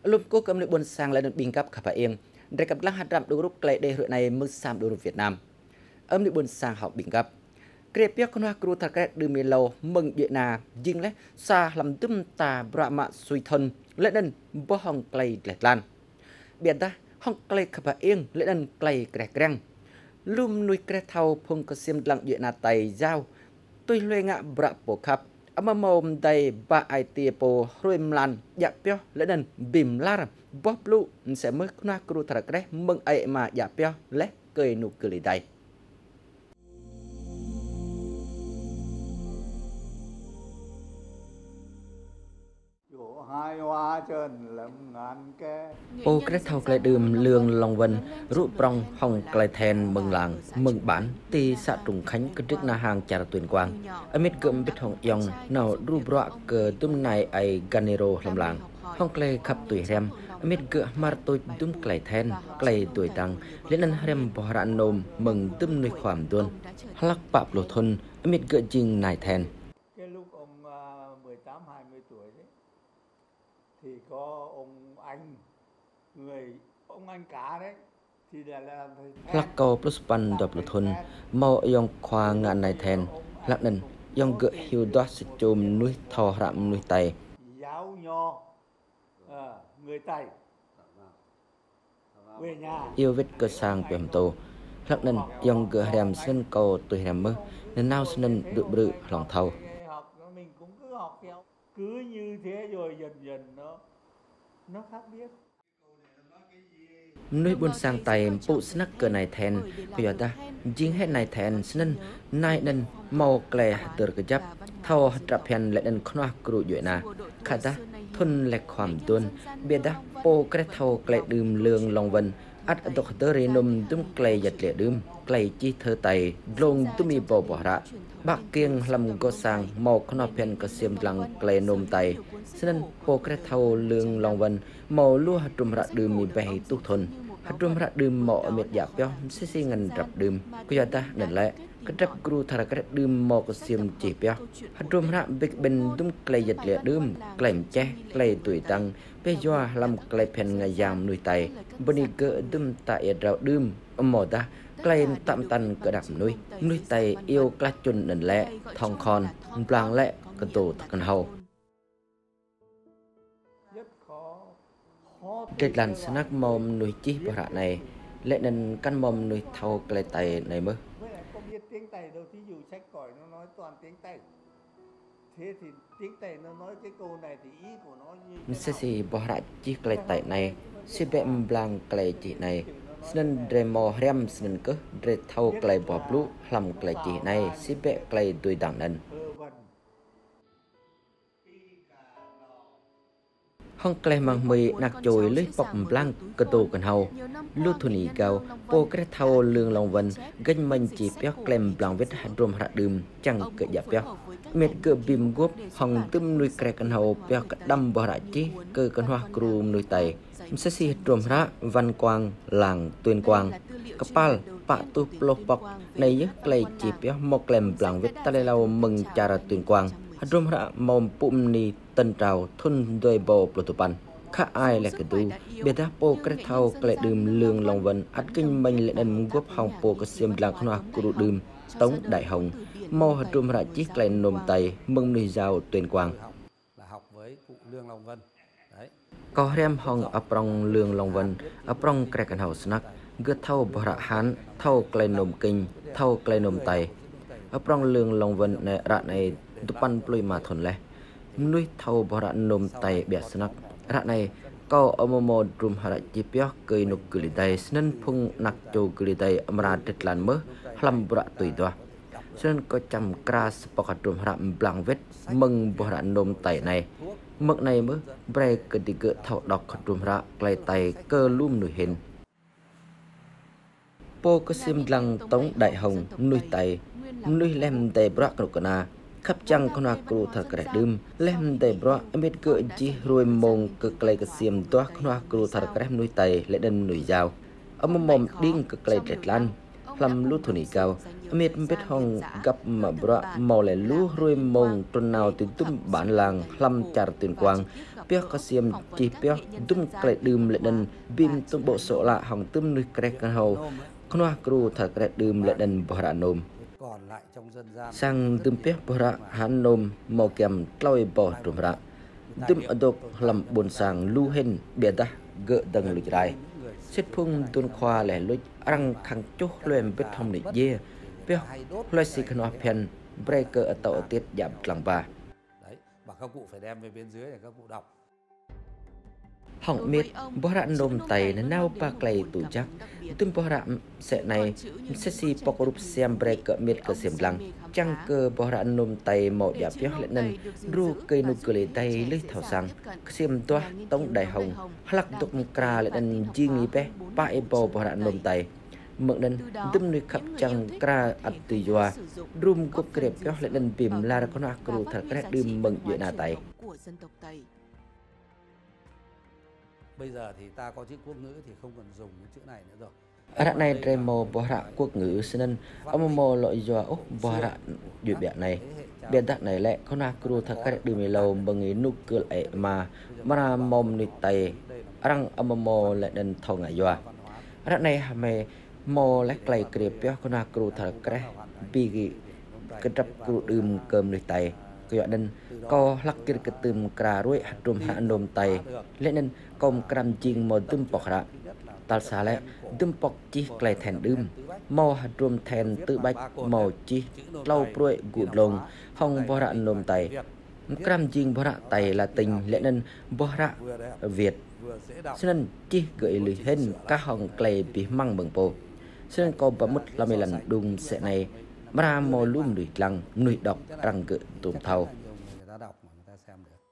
lúc cô cầm được buồn sang lại được bình cấp khắp yên để cầm lăng hạt rạm đồ rút lại để hội này mức sam đồ Việt Nam âm được buồn sang học bình cấp kể biết con hoa kêu thật cái đường miền lâu mừng địa na dinh lấy xa làm tum tà bạ mạ suy thân lẽ nên bo hong clay lẹt lan biển ta hong clay khắp yên lẽ nên clay kẹt răng lùm nuôi kẹt thau phong có xiêm lặng địa na tay dao tôi lê ngạ bạ bộ khắp âm mồm đầy ba ai tia po ruồi lan dạ peo lẽ nên bìm la bóp lụ sẽ mới con hoa kêu thật cái mừng ai mà dạ peo lẽ cười nụ cười đầy ô cái thâu cái đường lương long vân rũ prong hồng cái thèn mừng làng mừng bản ti xã trùng khánh cái trước na hàng trà tuyển quang amít cụm biết hồng yong nào ru bọa cờ tum này ai ganero làm làng hồng cái khắp tuổi rem amít cựa mar tôi tum cái thèn cái tuổi tăng lên ăn rem bò rạn nôm mừng tum nuôi khoảm tuôn lắc bạp lột thôn amít cựa chinh nải thèn lúc ông 18-20 tuổi đấy thì có ông anh cả đấy thì là lắc câu plus pan đập lột thôn mau yong khoa ngạn nải thèn lắc nên yong gỡ hiu đót sẽ chôm nuôi thò rạm nuôi tay giáo nho người Tây về nhà yêu vết cơ sang bèm tô lắc nên yong gỡ rèm sân cầu tuổi rèm mơ nên nào sân được bự lòng thầu mình cũng cứ học theo cứ như thế rồi dần dần nó khác biết nuôi buôn sang tay bộ snack cờ này thèn bây giờ ta chính hết này thèn sân nai nên màu kle từ cái chấp thao trap hèn lại nên khoa cừu dội na khá ta thôn lẹt khoảm tuôn biết ta po cái thao kle đùm lương long vân ắt độc tơ rê nôm tum kle giật lệ đùm kle chi thơ tay lông tumi bò bỏ ra bạc kiêng làm go sang màu khoa hèn có xiêm lăng kle nôm tay sân po cái thao lương long vân màu lúa trùm ra đùm mi bè túc thôn trùm ra đùm mỏ miệt dạp cho xí ngân trap đùm bây giờ ta nhận lại cái trap cừu thà cái đùm mỏ có xiêm chỉ bèo trùm ra bịch bên đùm clay giật lệ đùm clay che clay tuổi tăng bây giờ làm clay pen ngày giam nuôi tay bên đi cỡ đùm tại rau đùm mỏ ta clay tạm tàn cỡ đạp nuôi tay yêu clay chun nhận lệ thòng khòn blang lệ cái tổ thật hầu kết lần snack mồm nuôi chi bảo hạ này lệ nên căn mồm nuôi thâu cái tay này mơ có biết tiếng Tây đâu, thí dụ sách còi nó nói toàn tiếng Tây thế thì tiếng Tây nó nói cái câu này thì ý của nó như sẽ gì bảo hạ chi cái tay này sẽ bẹm blang cái chỉ này nên demo rem nên cứ để thâu cái bọp lú làm cái chỉ này sẽ bẹ cái tuổi đẳng nên hong kle mang mì nạc chồi lưới bọc blanc cơ tổ cần hầu lưu thôn ý cao po cái thao lương long vân ganh mình chỉ béo klem blanc vết hạt rôm hạt đùm chẳng cỡ dạp béo mệt cỡ bìm gốp hong tum nuôi kre cần hầu béo cả đâm bò đại chi cơ cần hoa cừu nuôi tay sẽ si rôm ra văn quang làng tuyên quang kapal pak tu pelopok này nhớ klei chỉ béo một klem blanc vết ta lau mừng cara tuyên quang rôm ra mồm bụng ni tân trào thôn đôi bò plotopan khá ai là cái tu biết ta po cái thao cái đùm lương long vân ắt kinh mình lại đem góp hồng po cái xiêm làng khoa cừu đùm tống đại hồng mò hạt trùm ra chiếc cái nôm tay mừng nuôi giàu tuyên quang là học với cụ lương long vân đấy có rem hồng aprong lương long vân aprong cái cần hậu snack gỡ thao bờ rạ hán thao cái nôm kinh thao cái nôm tay aprong lương long vân này rạ này tupan plui mà thôn lẽ nuôi thâu bò rạ nôm tay bẹt snack rạ này có omomo drum hara chipio cười nụ cười tay nên phung nặc châu cười tay amra tết lan mơ làm bọa tuổi toa nên có chăm crash bọc drum hara blanc vết mừng bò rạ nôm tay này mực này mơ break cái tí cỡ thâu đọc drum hara clay tay cơ lum nổi hình po có sim lăng tống đại hồng nuôi tay nuôi lem tay bọa cana khắp chăng con hoa cừu thật cái đêm lem tay bro biết cỡ chi rồi mông cực lây cái xiêm toa con hoa cừu thật cái nuôi tay lại đâm nuôi dao ông mồm điên cực lây lẹt lan làm lú thôn cao biết hong gặp mà bro màu lại lú rồi mông tuần nào thì tum bản làng làm chả tuyển quang pio có xiêm chỉ pio tum kle đùm lệ đần bim tum bộ sổ lạ hỏng tum nuôi kre căn hầu khoa kru thật kre đùm lệ đần bò rạ nôm còn lại trong dân gian sang tum pio bò rạ hắn nôm màu kem tloi bò trùm rạ tum ở độc làm buồn sang lu hen bia ta gỡ đằng lụt dài xếp phung tuôn khoa lẻ lụt răng khang chốt loem bết thông lịch dê pio loài xì khăn hoa pen breaker ở tàu tiết giảm lằng bà đấy, và các cụ phải đem về bên dưới để các cụ đọc. Hỏng miết bó rạ nôm tay nó nao ba clay tủ chắc tum bó rạ sẽ này sẽ si pokorup xem breaker miết cơ xiêm lăng chăng cơ bó rạ nôm tay màu giả pióc lệ nân ru cây nụ cười tay lưới thảo sang xiêm toa tông đại hồng lắc tục kra lệ nân chi nghi bé bãi bò rạ nôm tay mượn nân tum nuôi khắp chăng kra ắt tùy doa rum cúp kẹp pióc lệ nân bìm la ra con akru thật kret đêm mừng chuyện na tay. Bây giờ thì ta có chữ quốc ngữ thì không cần dùng những chữ này nữa rồi. Rạ này remo bó rạ quốc ngữ nên ông mô lội doa ốc bó rạ dụi bẹ này biên tạc này lẹ con akru thật kret đêm lâu bằng ý nụ cười ệ mà ra mồm nị tay răng ông mô lệ nân thầu ngại doa rạ này hàm mê mô lách lầy kẹp pióc con akru thật kret bì cái trập kru đêm cơm nị tay cái nên co lắc kia cái tùm kra ruồi hạt trùm hạ nôm tay lẽ nên công kram chiên mò tùm bọc rạ tal xa lẽ tùm bọc chi clay thèn đêm mò hạt trùm thèn tự bạch mò chi lâu ruồi gụt lông hong bò rạ nôm tay kram chiên bò rạ tay là tình lẽ nên bò rạ Việt cho nên chi gửi lì hình các hong clay bị măng bằng bồ cho nên có bấm mất là mấy lần đùng sẽ này ra mò lùm đuổi lăng nuôi đọc răng gỡ tùm thầu Người ta đọc mà người ta xem được.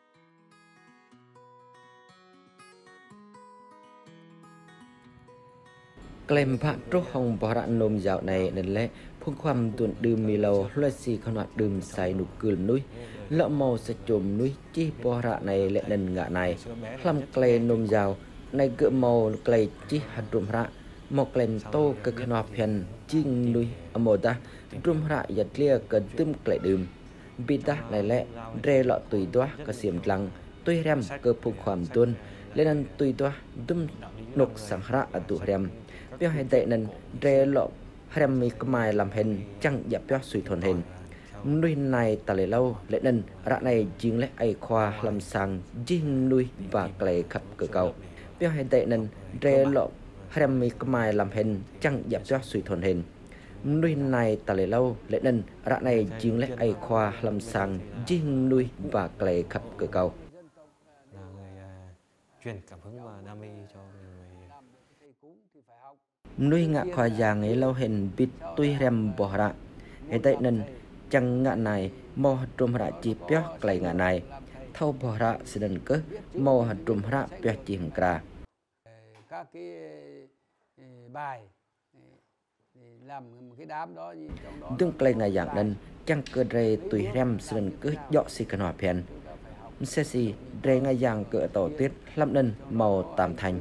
Claim bạn trúc hồng bò rạ nôm dạo này nên lẽ phong khoăm tuần đêm mì lâu loài xì con hoạt đêm xài nụ cười núi lọ màu sẽ trồm núi chi bò rạ này lệ nền ngạ này làm clay nôm dạo này gỡ màu clay chi hạt trùm rạ màu claim tô cơ khăn hoa pen chinh núi màu ta trùm rạ giật lia cần tùm clay đêm bị ta này lẽ rê lọ tùy toa cơ xiêm lăng tùy rem cơ phong khoăm tuần lên ăn tùy toa tùm nục sáng rạ ở tù rem piao hay tệ nên rê lọ rem mi mai làm hình chẳng dạp piao suy thuần hình nuôi này ta lấy lâu lệ nên rạ này chính lẽ ai khoa làm sang chính nuôi và clay khắp cửa cầu piao hay tệ nên rê lọ rem mi mai làm hình chẳng dạp piao suy thuần hình nuôi này ta lấy lâu lệ nên rạ này chính lẽ ai khoa làm sang chính nuôi và clay khắp cửa cầu là người truyền cảm hứng và đam mê cho người nuôi ngạ khoa giang ấy lâu hình bít tuy rem bò rạ ấy tệ nên chẳng ngạ này mò trùm rạ chi piao clay ngạ này thâu bò rạ sẽ đần cơ mò trùm rạ piao chi hằng kra các cái bài làm một cái đám đó như trong đó tương clay ngạ dạng nên chẳng cơ rê tùy rem sẽ đần cơ dọ xì khăn hòa pen xe xì rê ngạ dạng cỡ tổ tuyết lâm nên màu tam thành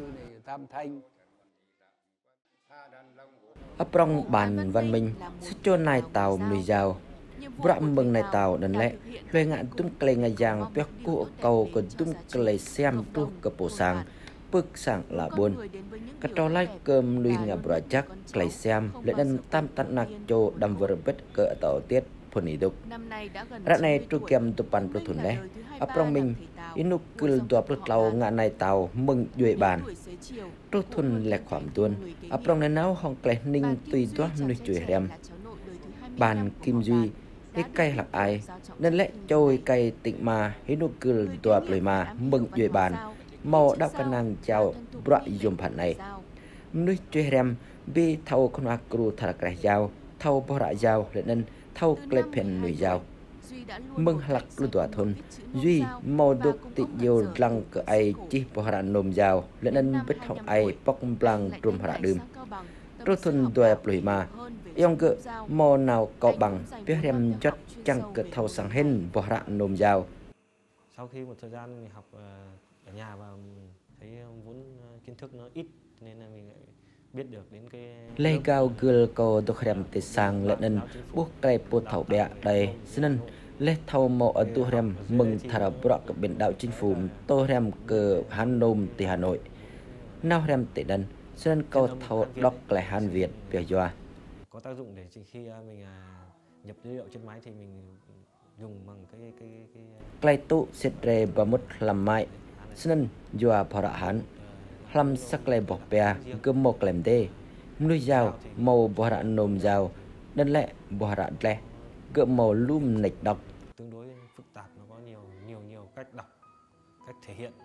ấp rong bàn văn minh sức cho này tàu nuôi dao bạ mừng này tàu đần lẽ loài ngạn tung clay ngạ dạng piao cụ cầu còn tung clay xem tu cơ bộ sang bức sang là buồn các trò lai cơm nuôi ngạ bạ chắc clay xem lẽ nên tam tận nạc cho đâm vợ bết cỡ tổ tiết phun ý đục rạ này tru kem tu pan pro thun lẽ ấp rong mình inu kul tua pro tàu ngạ này tàu mừng duệ bàn tru thun lẹ khoảm tuôn ấp rong này náo hong clay ninh tùy toa nuôi chuối rem bàn kim duy cái cây lạc ai nên lẽ trôi cây tịnh mà inu kul tua plei mà mừng duệ bàn màu đắp khả năng chào bạ dùng phản này nuôi chuối rem bi thâu con akru thà cái dao thâu bò rạ dao lệ nên thâu clay pen nuôi dao mừng lạc lu tua thôn duy màu đục tị nhiều lăng cỡ ai chi bò rạ nôm dao lệ nên bích họng ai bóc blang trùm rạ đêm rốt thôn tua plei mà yong cỡ màu nào có bằng biết rem chót chẳng cỡ thâu sang hình bò rạ nôm dao. sau khi một thời gian mình học ở nhà và thấy vốn kiến thức nó ít nên là mình lại biết được đến cái lê cao gül cô độc rem tê sang lệ nên buộc cây bột thảo bẹ đây xin nên lê thâu mộ ở tu rem mừng thả bọ của biển đảo chính phủ tô rem cờ Hàn Nôm từ Hà Nội nào rem tệ đần nên câu thâu đọc lại Hàn Việt về doa có tác dụng để khi mình nhập dữ liệu trên máy thì mình dùng bằng cái tụ xịt rê và một làm mại nên doa phở Hàn làm sắc lệ bọc bè cứ một làm đê nuôi dao màu bò rạ nôm dao đơn lệ bò rạ lệ cỡ màu lum nịch đọc tương đối phức tạp, nó có nhiều cách đọc, cách thể hiện.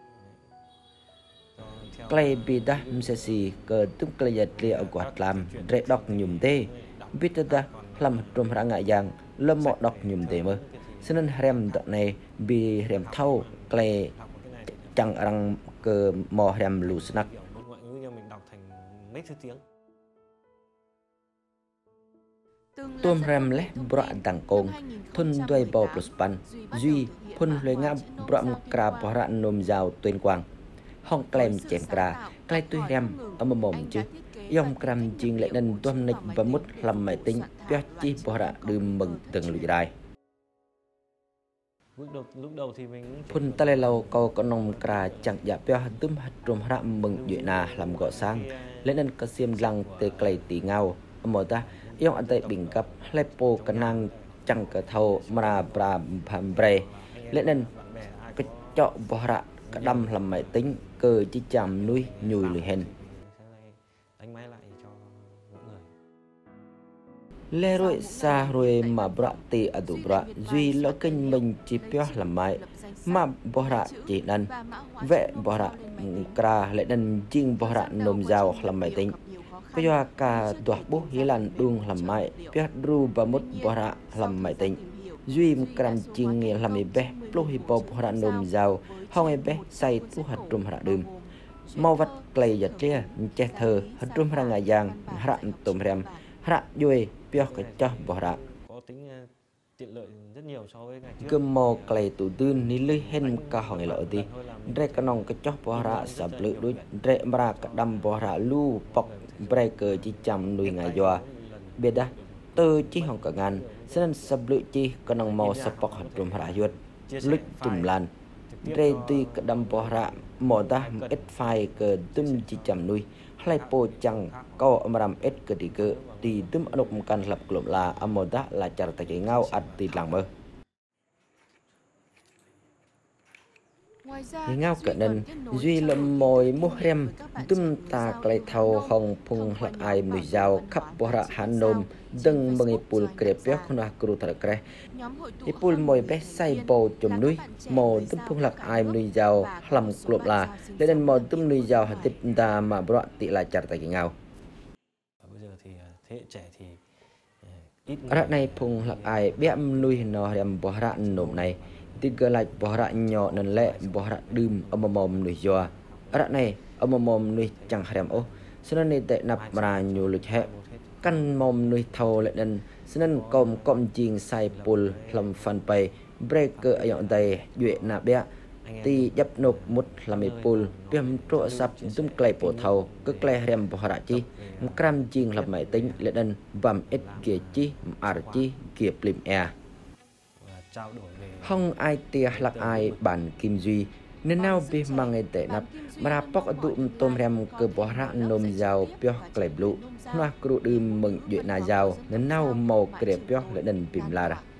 Clay bị đa msesi cờ tung clay giật lia ở quạt làm rễ đọc nhùm tê biết ta làm trộm ra ngại giang lâm mọ đọc nhùm tê mơ cho nên rem đoạn này bị rem thâu clay chẳng rằng cờ mò rem lù snack ngoại ngữ cho mình đọc thành mấy thứ tiếng. Tôm rem leh bra đằng cong thun đuôi bò plus pan duy phun lê ngã bra cà bra nôm dao tuyên quang hong klem chém cà clay tui rem ở mồm chứ yong kram chiên lại nên tôm nịch và mút làm máy tính piat chi bra đơm mừng từng lụi đai lúc đầu thì mình phun ta lê lâu câu có nông cà chẳng giả piat tôm hạt trôm ra mừng dụy na làm gõ sang lên nên có xiêm lăng tê clay tì ngao ở ta yong anh tay bình cấp lepo canang chẳng cả thâu mà bra phàm bre lên nên cái chọ bra cái đâm làm máy tính cơ chỉ chạm nuôi nhùi lười hèn đánh máy lại cho mọi người lê rồi xa rồi mà bra tì ở đủ bra duy lỡ kênh mình chỉ pio làm máy mà bra chỉ nên vẽ bra cra lại nên chinh bra nôm dao làm máy tính bây giờ cả tuah bố hi lan đung làm máy piat ru ba mốt bora làm máy tính duy kram ching nghe làm bé plo hi pop hora nôm dao hong bé say tu hạt trùm hara đơm mau vắt clay giật lia che thơ hạt trùm hara ngà giang hara tôm rem hara duy piao cái cho bora có tính tiện lợi rất nhiều so với ngày trước cơm mò clay tủ tươn ní lưới hen cả hong lợ đi re cái nòng cái cho bora sập lự đối re bra cái đâm bora lu pok breaker chỉ chăm nuôi ngài doa biết đã từ chỉ hong cả ngàn cho nên sập lự chi có nòng mò sập pok hạt trùm hara yuột lứt tùm lan re tuy cái đâm bora mò ta ít file cái tum chỉ chăm nuôi hay po chẳng có âm ít cái đi cái thì tum anh cũng cần lập club là âm mò ta là chả tại cái ngao ăn thì làng mơ ngao cỡ nên duy lâm mồi mua rem tum ta clay thâu hồng phung lạc ai mùi dao khắp bora Hàn Nôm dâng bằng ipul krepek na kru thar kre ipul mồi bé say bò chùm núi mò tum phung lạc ai mùi dao làm club là nên mò tum mùi dao hạt tip ta mà bora tị là chặt tại cái ngao bây giờ thì thế hệ trẻ thì ít ở này phung lạc ai bé nuôi nó rem bora Nôm này tiga like bora nhỏ nên lệ bora đơm ở mồm nuôi doa ở này ở mồm nuôi chẳng rem ô cho nên tệ nạp ra nhiều lực hệ căn mồm nuôi thâu lại nên cho nên com chiên sai pul làm phần bay breaker ở dọn tay duệ nạp bé ti dập nộp một làm pul piam trộn sập zoom clay bộ thâu cứ clay rem bora chi cram chiên làm máy tính lại nên bầm ít kia chi chi kia plim air trao đổi về không ai tia lạc ai bản kim duy nên nào bị mang người tệ nắp mà bóc tụm tôm rem cơ bỏ ra nôm dao pio clay blue hoa kru đơm mừng chuyện na dao nên nào màu kẹp pio lại đần pìm la